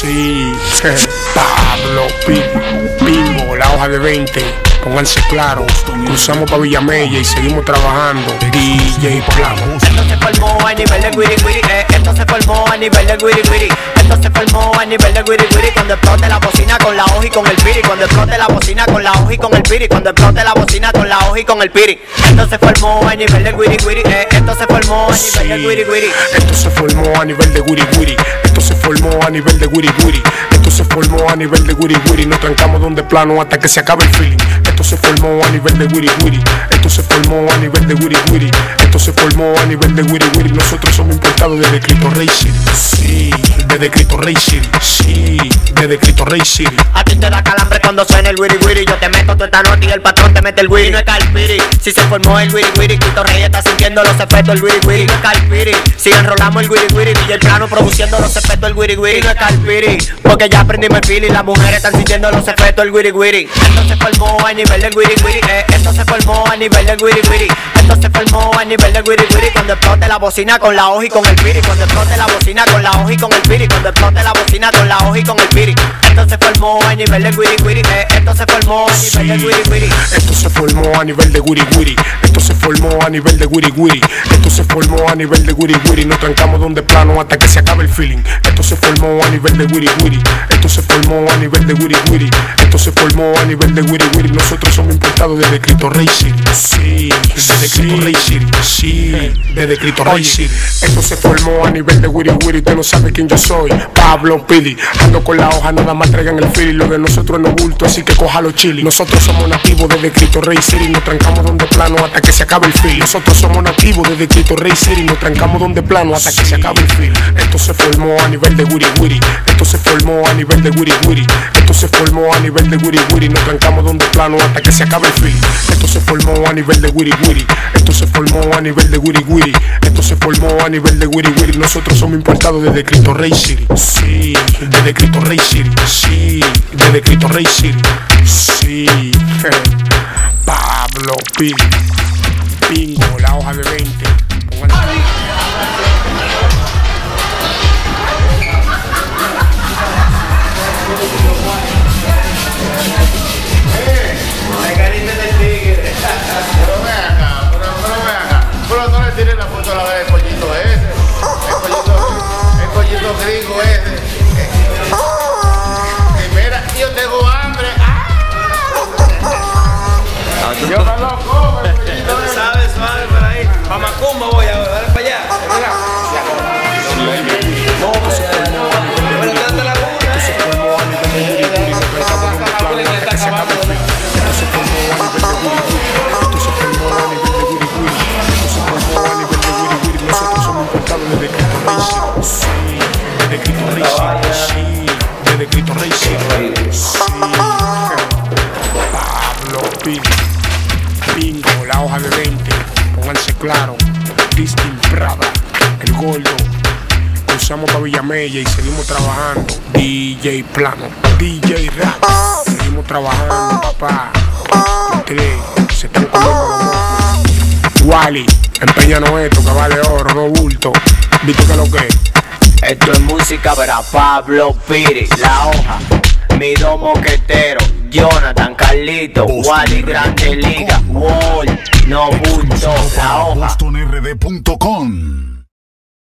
Sí, Pablo Bimbo, la hoja de 20. Pónganse claros, cruzamos pa' Villamella y seguimos trabajando. DJ Plano. Esto se formó a nivel de guiri guiri, esto se formó a nivel de guiri guiri. Esto se formó a nivel de guiri guiri. Cuando explote la bocina con la hoja y con el piri. Cuando explote la bocina con la hoja y con el piri. Cuando explote la bocina con la hoja y con el piri. Esto se formó a nivel de guiri guiri, esto se formó a nivel de guiri guiri. Esto se formó a nivel de guiri guiri. Esto se formó a nivel de guiri guiri. Esto se formó a nivel de guiri guiri. Nos trancamos donde plano hasta que se acabe el feeling. Esto se formó a nivel de guiri guiri. Esto se formó a nivel de guiri guiri. Esto se formó a nivel de guiri guiri. Nosotros somos importados desde Cristo Rey City. Sí, desde Cristo Rey City. Sí, desde Cristo Rey City. A ti te da calambre cuando suena el wiri wiri. Yo te meto toda esta nota y el patrón te mete el wiri. No es calpiri, si se formó el wiri wiri. Cristo Rey está sintiendo los efectos del wiri wiri. No es calpiri, si enrolamos el wiri wiri. Y el plano produciendo los efectos del wiri wiri. No es calpiri, porque ya aprendimos el feeling. Las mujeres están sintiendo los efectos del wiri wiri. Esto se formó a nivel del wiri wiri, esto se formó a nivel del wiri wiri. Esto se formó a nivel del wiri wiri. Cuando explote la bocina con la hoja y con el piri. Cuando explote la bocina con la hoja y con el piri. Cuando explote la bocina con la hoja y con el piri. Esto se formó a nivel del wiri wiri, esto se formó a nivel del wiri wiri. Esto se formó a nivel de guiri guiri. Esto se formó a nivel de guiri guiri. Esto se formó a nivel de guiri guiri. Nos trancamos donde plano hasta que se acabe el feeling. Esto se formó a nivel de guiri guiri. Esto se formó a nivel de guiri guiri. Esto se formó a nivel de guiri guiri. Nosotros somos importados desde Cristo Rey City. Sí, desde Cristo Rey City. Sí, desde Cristo Rey City. Esto se formó a nivel de guiri guiri. Usted no sabe quién yo soy, Pablo Pidi. Ando con la hoja, nada más traigan el feeling. Lo de nosotros no bulto, así que coja los chili. Nosotros somos nativos desde Cristo Rey City. Nos trancamos donde plano hasta que se acabe el feeling. Nosotros somos nativos desde Cristo Rey City. Nos trancamos donde plano hasta que se acabe el feeling. Esto se formó a nivel de guiri guiri. Esto se formó a nivel de guiri guiri. Esto se formó a nivel de guiri guiri. Nos trancamos donde plano hasta que se acabe el feeling. Esto se formó a nivel de guiri guiri. Esto se formó a nivel de guiri guiri. Esto se formó a nivel de guiri guiri. Nosotros somos importados desde Cristo Rey City. Sí, desde Cristo Rey City. Sí, desde Cristo Rey City. Sí, Pablo Pili. Bingo, la hoja de 20. Pero no le tires la foto a la del pollito ese. El pollito gringo ese. Y mira, yo tengo hambre. Yo me lo como, el pollito ese. Sabes, suave por ahí. Pa' Macumba voy a dar para allá. Desde Cristo Rey City. Sí, Pablo Pili. Bingo, la hoja de 20. Pónganse claro. Distin Prada, el gordo. Cruzamos para Villamella y seguimos trabajando. DJ Plano, DJ Rap. Seguimos trabajando, papá. Ustedes se están comiendo los mocos. Wally, empeñanos esto que vale oro, no bulto. ¿Viste que lo que es? Esto es música para Pablo Piri, la hoja, mi dos moqueteros, Jonathan, Carlito, Wally, Grande Liga, Wall, no bulto, la hoja. BostonRD.com